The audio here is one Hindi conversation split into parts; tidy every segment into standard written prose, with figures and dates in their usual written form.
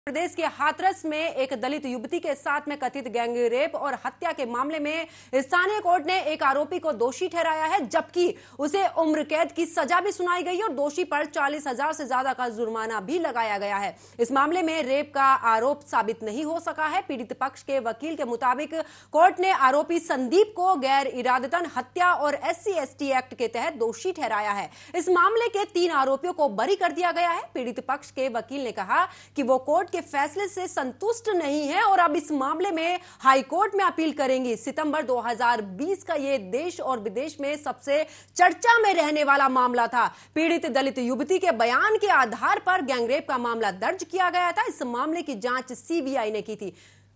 प्रदेश के हाथरस में एक दलित युवती के साथ में कथित गैंग रेप और हत्या के मामले में स्थानीय कोर्ट ने एक आरोपी को दोषी ठहराया है, जबकि उसे उम्र कैद की सजा भी सुनाई गई और दोषी पर 40,000 से ज्यादा का जुर्माना भी लगाया गया है। इस मामले में रेप का आरोप साबित नहीं हो सका है। पीड़ित पक्ष के वकील के मुताबिक कोर्ट ने आरोपी संदीप को गैर इरादतन हत्या और SC/ST एक्ट के तहत दोषी ठहराया है। इस मामले के 3 आरोपियों को बरी कर दिया गया है। पीड़ित पक्ष के वकील ने कहा कि वो कोर्ट के फैसले से संतुष्ट नहीं है और अब इस मामले में हाई कोर्ट में अपील करेंगी। सितंबर 2020 का ये देश और विदेश में सबसे चर्चा में रहने वाला मामला था। पीड़ित दलित युवती के बयान के आधार पर गैंगरेप का मामला दर्ज किया गया था। इस मामले की जांच CBI ने की थी।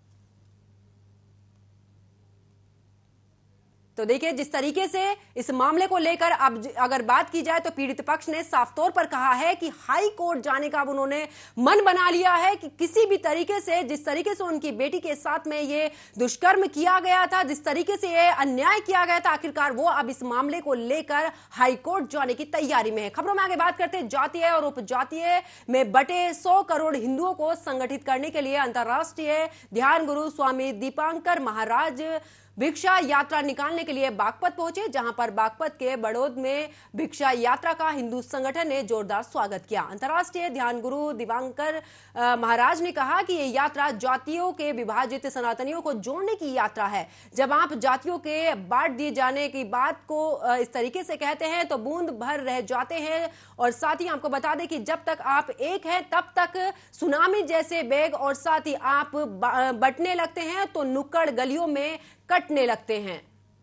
तो देखिए, जिस तरीके से इस मामले को लेकर अब अगर बात की जाए तो पीड़ित पक्ष ने साफ तौर पर कहा है कि हाई कोर्ट जाने का अब उन्होंने मन बना लिया है कि किसी भी तरीके से, जिस तरीके से उनकी बेटी के साथ में ये दुष्कर्म किया गया था, जिस तरीके से ये अन्याय किया गया था, आखिरकार वो अब इस मामले को लेकर हाई कोर्ट जाने की तैयारी में है। खबरों में आगे बात करते हैं, जातीय और उपजातीय में बटे 100 करोड़ हिंदुओं को संगठित करने के लिए अंतर्राष्ट्रीय ध्यान गुरु स्वामी दीपांकर महाराज भिक्षा यात्रा निकालने के लिए बागपत पहुंचे, जहां पर बागपत के बड़ौद में भिक्षा यात्रा का हिंदू संगठन ने जोरदार स्वागत किया। अंतर्राष्ट्रीय ध्यान गुरु दिवांकर महाराज ने कहा कि यह यात्रा जातियों के विभाजित सनातनियों को जोड़ने की यात्रा है। जब आप जातियों के बांट दिए जाने की बात को इस तरीके से कहते हैं तो बूंद भर रह जाते हैं। और साथ ही आपको बता दें कि जब तक आप एक हैं तब तक सुनामी जैसे वेग और साथ ही आप बंटने लगते हैं तो नुक्कड़ गलियों में कटने लगते हैं।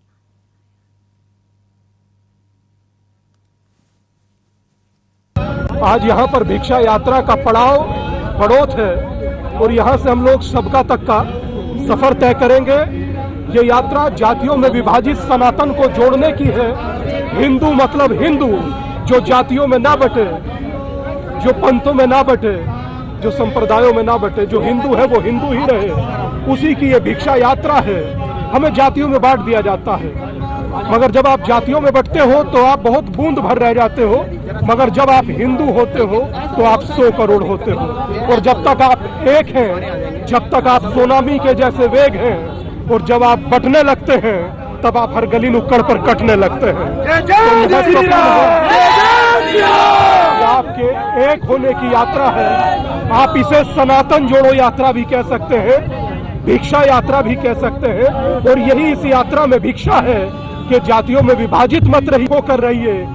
आज यहाँ पर भिक्षा यात्रा का पड़ाव बड़ौत है और यहाँ से हम लोग सबका तक का सफर तय करेंगे। ये यात्रा जातियों में विभाजित सनातन को जोड़ने की है। हिंदू मतलब हिंदू, जो जातियों में ना बटे, जो पंथों में ना बटे, जो संप्रदायों में ना बटे, जो हिंदू है वो हिंदू ही रहे, उसी की ये भिक्षा यात्रा है। हमें जातियों में बांट दिया जाता है, मगर जब आप जातियों में बंटते हो तो आप बहुत बूंद भर रह जाते हो, मगर जब आप हिंदू होते हो तो आप 100 करोड़ होते हो। और जब तक आप एक हैं, जब तक आप सोनामी के जैसे वेग हैं, और जब आप बंटने लगते हैं तब आप हर गली नुक्कड़ पर कटने लगते हैं। आपके एक होने की यात्रा है। आप इसे सनातन जोड़ो यात्रा भी कह सकते हैं, भिक्षा यात्रा भी कह सकते हैं। और यही इस यात्रा में भिक्षा है कि जातियों में विभाजित मत रही हो कर रही है।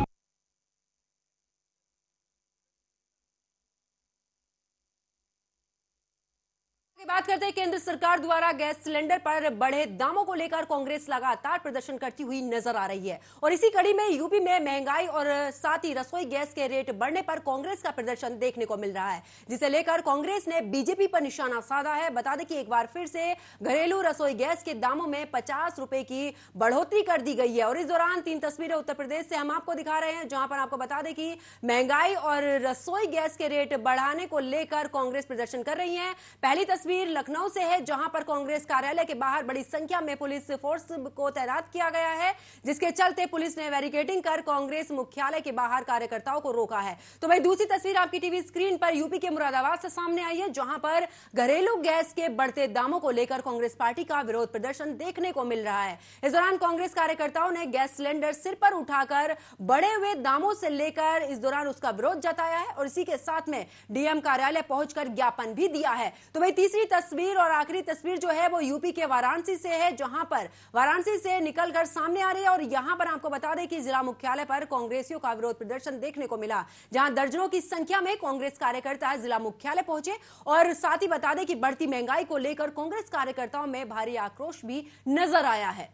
बात करते हैं, केंद्र सरकार द्वारा गैस सिलेंडर पर बढ़े दामों को लेकर कांग्रेस लगातार प्रदर्शन करती हुई नजर आ रही है। और इसी कड़ी में यूपी में महंगाई और साथ ही रसोई गैस के रेट बढ़ने पर कांग्रेस का प्रदर्शन देखने को मिल रहा है, जिसे लेकर कांग्रेस ने बीजेपी पर निशाना साधा है। बता दें कि एक बार फिर से घरेलू रसोई गैस के दामों में 50 रुपए की बढ़ोतरी कर दी गई है। और इस दौरान 3 तस्वीरें उत्तर प्रदेश से हम आपको दिखा रहे हैं, जहां पर आपको बता दें कि महंगाई और रसोई गैस के रेट बढ़ाने को लेकर कांग्रेस प्रदर्शन कर रही है। पहली तस्वीर लखनऊ से है, जहां पर कांग्रेस कार्यालय के बाहर बड़ी संख्या में पुलिस फोर्स को तैनात किया गया है, जिसके चलते पुलिस ने बैरिकेडिंग कर कांग्रेस मुख्यालय के बाहर कार्यकर्ताओं को रोका है। तो वही दूसरी तस्वीर आपकी टीवी स्क्रीन पर यूपी के मुरादाबाद से सामने आई है, जहां पर घरेलू गैस के बढ़ते दामों को लेकर कांग्रेस पार्टी का विरोध प्रदर्शन देखने को मिल रहा है। इस दौरान कांग्रेस कार्यकर्ताओं ने गैस सिलेंडर सिर पर उठाकर बढ़े हुए दामों से लेकर इस दौरान उसका विरोध जताया है और इसी के साथ में डीएम कार्यालय पहुंचकर ज्ञापन भी दिया है। तो वही तीसरी तस्वीर और आखिरी तस्वीर जो है वो यूपी के वाराणसी से है, जहां पर वाराणसी से निकलकर सामने आ रही है। और यहां पर आपको बता दें कि जिला मुख्यालय पर कांग्रेसियों का विरोध प्रदर्शन देखने को मिला, जहां दर्जनों की संख्या में कांग्रेस कार्यकर्ता जिला मुख्यालय पहुंचे। और साथ ही बता दें कि बढ़ती महंगाई को लेकर कांग्रेस कार्यकर्ताओं में भारी आक्रोश भी नजर आया है।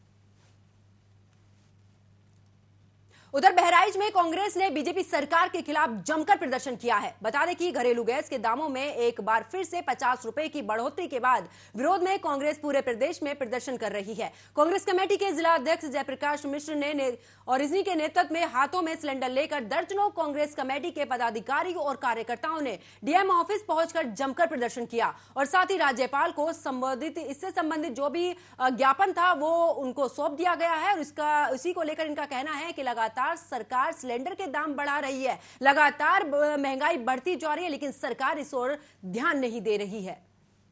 उधर बहराइच में कांग्रेस ने बीजेपी सरकार के खिलाफ जमकर प्रदर्शन किया है। बता दें कि घरेलू गैस के दामों में एक बार फिर से 50 रुपए की बढ़ोतरी के बाद विरोध में कांग्रेस पूरे प्रदेश में प्रदर्शन कर रही है। कांग्रेस कमेटी के जिला अध्यक्ष जयप्रकाश मिश्र ने और इन्हीं के नेतृत्व में हाथों में सिलेंडर लेकर दर्जनों कांग्रेस कमेटी के पदाधिकारी और कार्यकर्ताओं ने डीएम ऑफिस पहुंचकर जमकर प्रदर्शन किया और साथ ही राज्यपाल को संबोधित इससे संबंधित जो भी ज्ञापन था वो उनको सौंप दिया गया है। और इसी को लेकर इनका कहना है कि लगातार लगातार सरकार सिलेंडर के दाम बढ़ा रही है, लगातार महंगाई बढ़ती जा रही है, लेकिन सरकार इस ओर ध्यान नहीं दे रही है।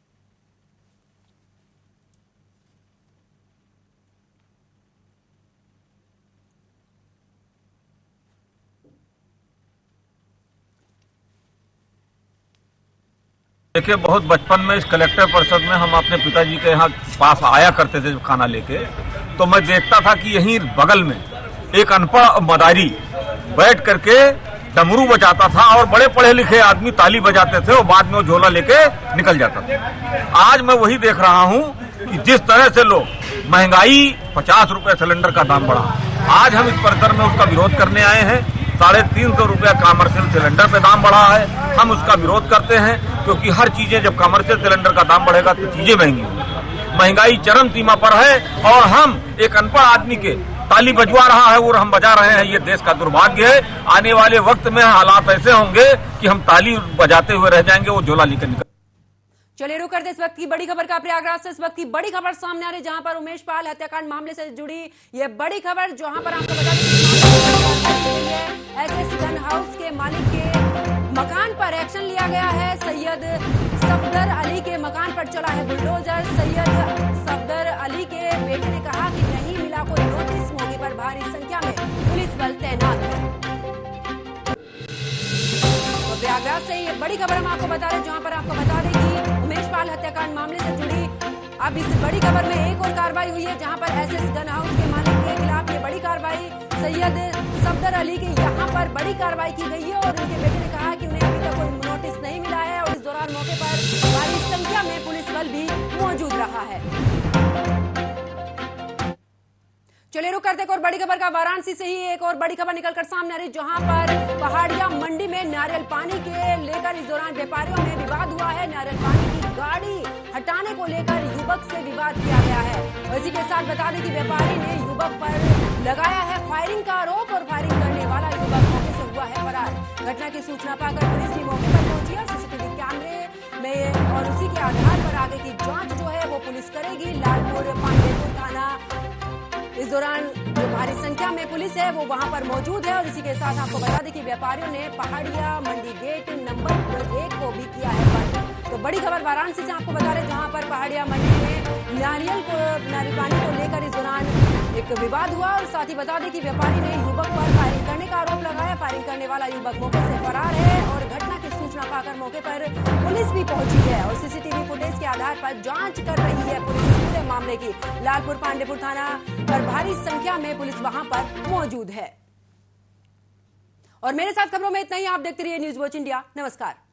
देखिए, बहुत बचपन में इस कलेक्टर परिषद में हम अपने पिताजी के यहाँ पास आया करते थे खाना लेके, तो मैं देखता था कि यहीं बगल में एक अनपढ़ मदारी बैठ करके डमरू बजाता था और बड़े पढ़े लिखे आदमी ताली बजाते थे और बाद में वो झोला लेके निकल जाता था। आज मैं वही देख रहा हूँ कि जिस तरह से लोग महंगाई 50 रुपए सिलेंडर का दाम बढ़ा, आज हम इस परिसर में उसका विरोध करने आए हैं। 350 रुपया कमर्शियल सिलेंडर पे दाम बढ़ा है, हम उसका विरोध करते हैं क्योंकि हर चीजें जब कमर्शियल सिलेंडर का दाम बढ़ेगा तो चीजें महंगी होंगी। महंगाई चरम सीमा पर है और हम एक अनपढ़ आदमी के ताली बजवा रहा है और हम बजा रहे हैं, ये देश का दुर्भाग्य है। आने वाले वक्त में हालात ऐसे होंगे कि हम ताली बजाते हुए रह जाएंगे, वो झोला लेकर निकल। चलिए रुक करते इस वक्त की बड़ी खबर का। प्रयागराज से इस वक्त की बड़ी खबर सामने आ रही, जहां पर उमेश पाल हत्याकांड मामले से जुड़ी ये बड़ी खबर, जहां पर आपको बता दें एसएस गन हाउस के मालिक के मकान पर एक्शन लिया गया है। सैयद सफदर अली के मकान पर चला है बुलडोजर। सैयद सफदर अली के बेटे ने कहा कि नहीं मिला कोई नोटिस। मौके पर भारी संख्या में पुलिस बल तैनात है। प्रयागराज से ये बड़ी खबर हम आपको बता रहे हैं, जहां पर आपको बता दें कि उमेश पाल हत्याकांड मामले से जुड़ी अब इस बड़ी खबर में एक और कार्रवाई हुई है, जहां पर एसएस गन हाउस के मालिक के खिलाफ ये बड़ी कार्रवाई, सैयद सफदर अली के यहां पर बड़ी कार्रवाई की गई है और उनके बेटे ने कहा कि उन्हें अभी तक कोई नोटिस नहीं मिला है और इस दौरान मौके पर भारी संख्या में पुलिस बल भी मौजूद रहा है। चलिए रुक करते एक और बड़ी खबर का। वाराणसी से ही एक और बड़ी खबर निकलकर सामने आ रही, जहां पर पहाड़िया मंडी में नारियल पानी के लेकर इस दौरान व्यापारियों में विवाद हुआ है। नारियल पानी की गाड़ी हटाने को लेकर युवक से विवाद किया गया है और इसी के साथ बता दें कि व्यापारी ने युवक पर लगाया है फायरिंग का आरोप और फायरिंग करने वाला युवक मौके से हुआ है फरार। घटना की सूचना पाकर पुलिस भी मौके पर पहुंची है। सीसीटीवी कैमरे में और उसी के आधार पर आगे की जांच जो है वो पुलिस करेगी। लालपुर पांडेपुर थाना इस दौरान जो भारी संख्या में पुलिस है वो वहां पर मौजूद है और इसी के साथ आपको बता दें कि व्यापारियों ने पहाड़िया मंडी गेट नंबर 1 को भी किया है बंद। तो बड़ी खबर वाराणसी से आपको बता रहे, जहां पर पहाड़िया मंडी में नारियल पानी को लेकर इस दौरान एक विवाद हुआ और साथ ही बता दें कि व्यापारी ने युवक पर फायरिंग करने का आरोप लगाया। फायरिंग करने वाला युवक मौके से फरार है और घटना की सूचना पाकर मौके पर पुलिस भी पहुंची है और सीसीटीवी फुटेज के आधार पर जांच कर रही है पुलिस पूरे मामले की। लालपुर पांडेपुर थाना पर भारी संख्या में पुलिस वहां पर मौजूद है। और मेरे साथ खबरों में इतना ही। आप देखते रहिए न्यूज वॉच इंडिया। नमस्कार।